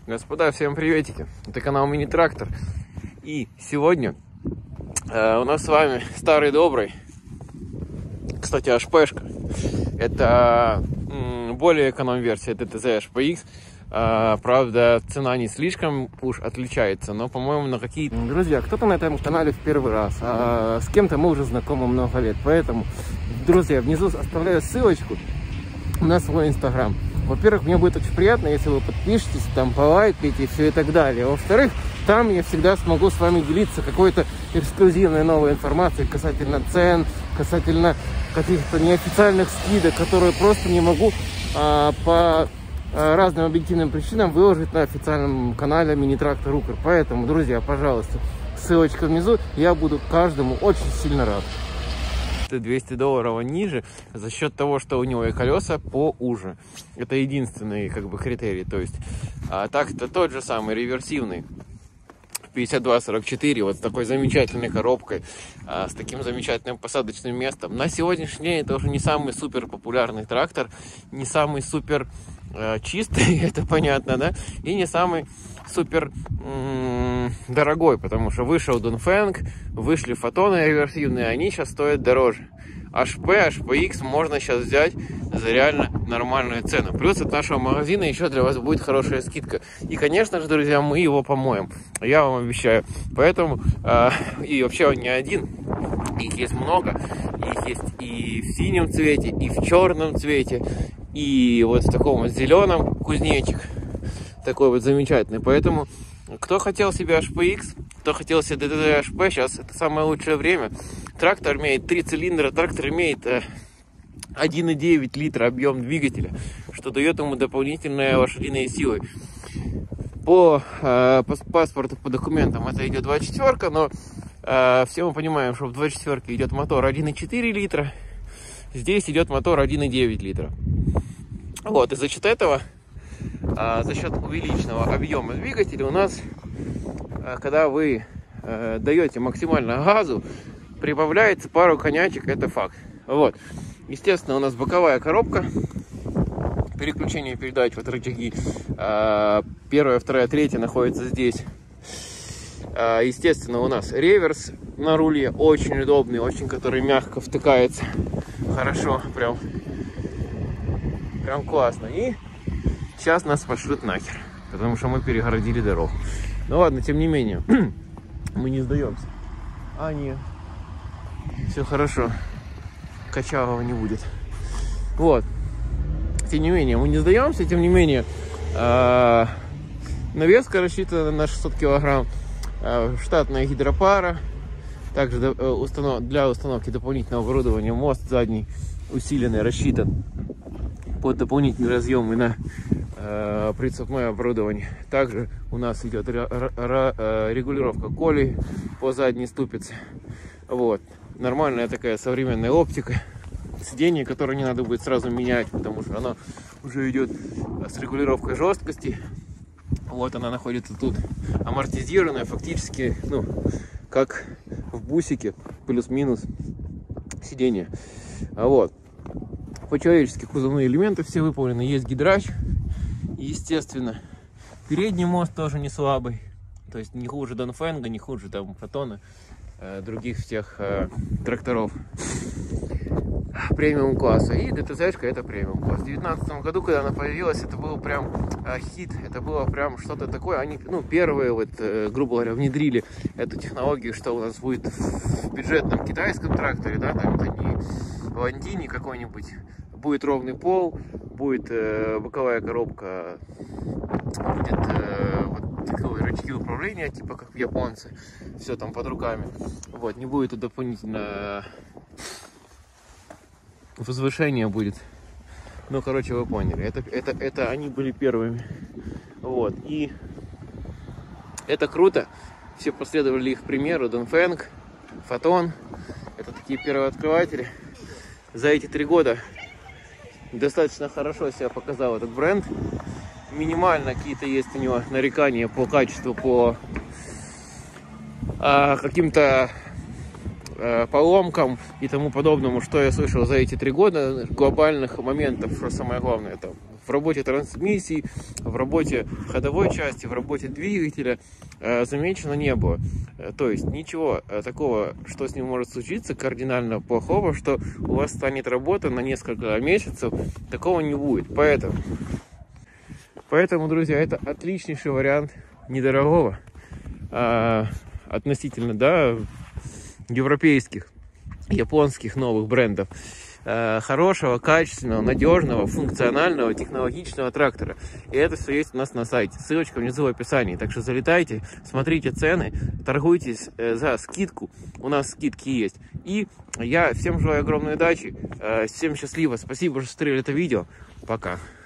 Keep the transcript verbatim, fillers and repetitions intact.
Господа, всем приветики! Это канал Мини Трактор. И сегодня э, у нас с вами старый добрый, кстати, эйч пи-шка. Это м, более эконом-версия ди ти зет эйч пи икс. Uh, правда, цена не слишком уж отличается, но, по-моему, на какие... Друзья, кто-то на этом канале в первый раз, а с кем-то мы уже знакомы много лет. Поэтому, друзья, внизу оставляю ссылочку на свой инстаграм. Во-первых, мне будет очень приятно, если вы подпишетесь, там, полайкаете и все и так далее. Во-вторых, там я всегда смогу с вами делиться какой-то эксклюзивной новой информацией касательно цен, касательно каких-то неофициальных скидок, которые просто не могу а, по... разным объективным причинам выложить на официальном канале Мини Трактор Укр. Поэтому, друзья, пожалуйста, ссылочка внизу, я буду каждому очень сильно рад. двести долларов ниже за счет того, что у него и колеса поуже. Это единственный как бы критерий. То есть, а так-то тот же самый реверсивный пятьдесят два сорок четыре, вот с такой замечательной коробкой, а, с таким замечательным посадочным местом. На сегодняшний день это уже не самый супер популярный трактор, не самый супер а, чистый, это понятно, да, и не самый супер м-м, дорогой, потому что вышел Донфэнг, вышли фотоны реверсивные, они сейчас стоят дороже. эйч пи, эйч пи икс можно сейчас взять за реально нормальную цену. Плюс от нашего магазина еще для вас будет хорошая скидка. И, конечно же, друзья, мы его помоем. Я вам обещаю. Поэтому, э, и вообще он не один. Их есть много. Их есть и в синем цвете, и в черном цвете, и вот в таком вот зеленом кузнечик. Такой вот замечательный. Поэтому, кто хотел себе эйч пи икс, кто хотел себе ди ти зет эйч пи, сейчас это самое лучшее время. Трактор имеет три цилиндра, трактор имеет э, один и девять литра объем двигателя, что дает ему дополнительные лошадиные силы. По, э, по паспорту, по документам это идет двадцать четыре, но э, все мы понимаем, что в двадцать четыре идет мотор один и четыре литра, здесь идет мотор один и девять литра. Вот, и за счет этого, э, за счет увеличенного объема двигателя у нас, э, когда вы э, даете максимально газу, прибавляется пару конячек, это факт. Вот. Естественно, у нас боковая коробка, переключение передач, вот рычаги. Первая, вторая, третья находится здесь. Естественно, у нас реверс на руле, очень удобный, очень, который мягко втыкается. Хорошо, прям, прям классно. И сейчас нас пошлют нахер, потому что мы перегородили дорогу. Ну ладно, тем не менее, мы не сдаемся. А, нет. Все хорошо, качалова не будет. Вот, тем не менее, мы не сдаемся, тем не менее, э, навеска рассчитана на шестьсот килограмм, э, штатная гидропара, также до, э, установ, для установки дополнительного оборудования мост задний усиленный, рассчитан под дополнительные разъемы на э, прицепное оборудование. Также у нас идет ре, ре, ре, регулировка колей по задней ступице. Вот. Нормальная такая современная оптика. Сиденье, которое не надо будет сразу менять, потому что оно уже идет с регулировкой жесткости. Вот она находится тут, амортизированная, фактически, ну, как в бусике, плюс-минус сиденье. А вот. По-человечески кузовные элементы все выполнены. Есть гидрач, естественно. Передний мост тоже не слабый. То есть не хуже Донфэнга, не хуже там фотона, других всех э, тракторов премиум класса. И ди ти зет это премиум класс. В две тысячи девятнадцатом году, когда она появилась, это был прям э, хит. Это было прям что-то такое. Они, ну, первые, вот, э, грубо говоря, внедрили эту технологию, что у нас будет в бюджетном китайском тракторе, да, там это не Ландини какой-нибудь. Будет ровный пол, будет э, боковая коробка, будет э, вот такие рычаги управления, типа как в японце, все там под руками. Вот, не будет дополнительно возвышение будет. Ну, короче, вы поняли. Это, это, это они были первыми. Вот, и это круто. Все последовали их примеру. Донфэнг, Фотон. Это такие первооткрыватели. За эти три года достаточно хорошо себя показал этот бренд. Минимально какие-то есть у него нарекания по качеству, по а, каким-то а, поломкам и тому подобному, что я слышал за эти три года. Глобальных моментов, что самое главное, там в работе трансмиссии, в работе ходовой части, в работе двигателя замечено не было. То есть ничего такого, что с ним может случиться, кардинально плохого, что у вас станет работа на несколько месяцев, такого не будет. Поэтому, поэтому друзья, это отличнейший вариант недорогого, а, относительно, да, европейских, японских новых брендов, а, хорошего, качественного, надежного, функционального, технологичного трактора. И это все есть у нас на сайте. Ссылочка внизу в описании. Так что залетайте, смотрите цены, торгуйтесь э, за скидку. У нас скидки есть. И я всем желаю огромной удачи. Э, всем счастливо. Спасибо, что смотрели это видео. Пока.